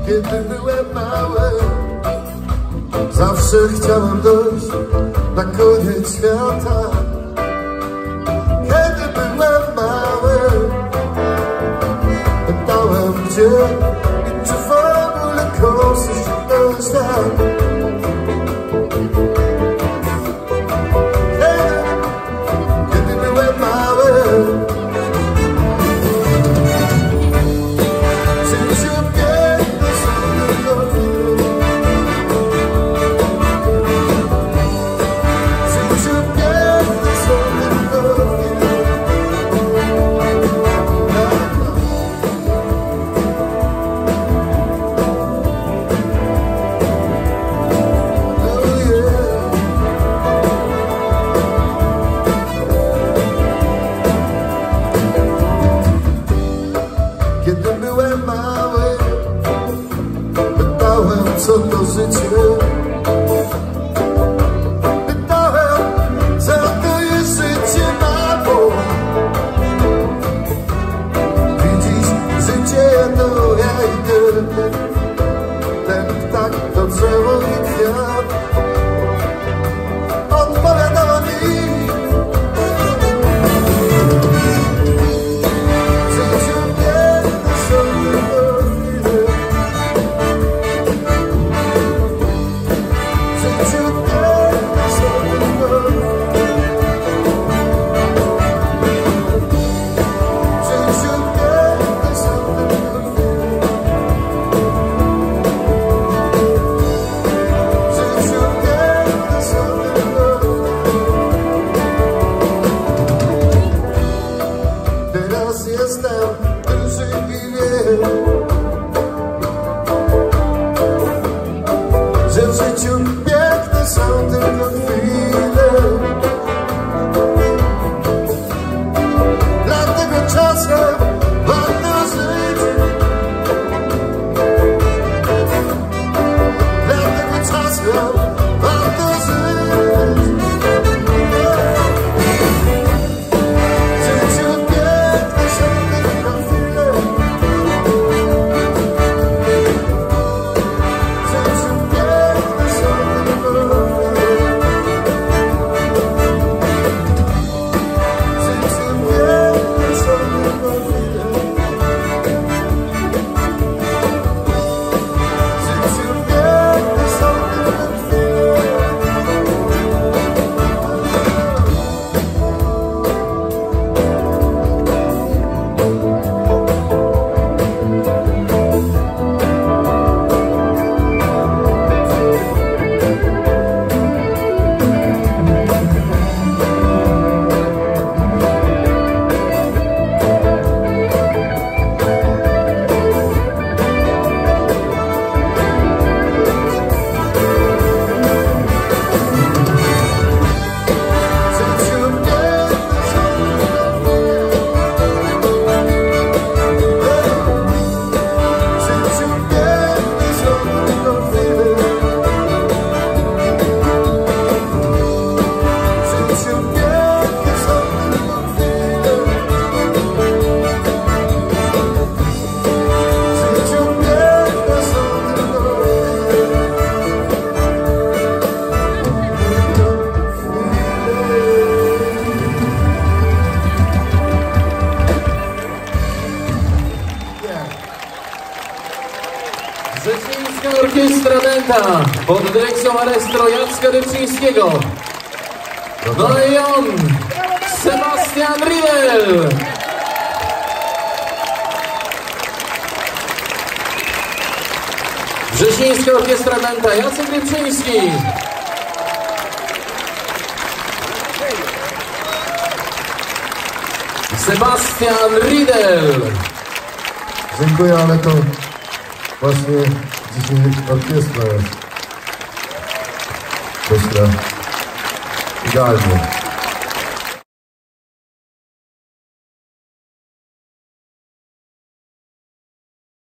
Kiedy byłem mały, zawsze chciałem dojść na koniec świata. Kiedy byłem mały, pytałem gdzie i czy w ogóle kosy się świat. Kiedy byłem mały, kiedy byłem mały, pytałem co to życie. Pytałem co to jest życie, mamo. Widzisz, życie to ja idę, ten ptak to drzewo i kwiat. Odpowiadała mi, teraz jestem duży i wiem, że w życiu piękne są tylko chwile. Dlatego czasem warto żyć, dlatego czasem warto żyć. Rzecznicka Orkiestra Dęta pod dyrekcją maestro Jacka Dybczyńskiego. No i on, Sebastian Riedel. Rzecznicka Orkiestra Dęta, Jacek Dybczyński. Sebastian Riedel. Dziękuję, ale to właśnie dzisiaj orkiestra jest. Myślę, idealnie.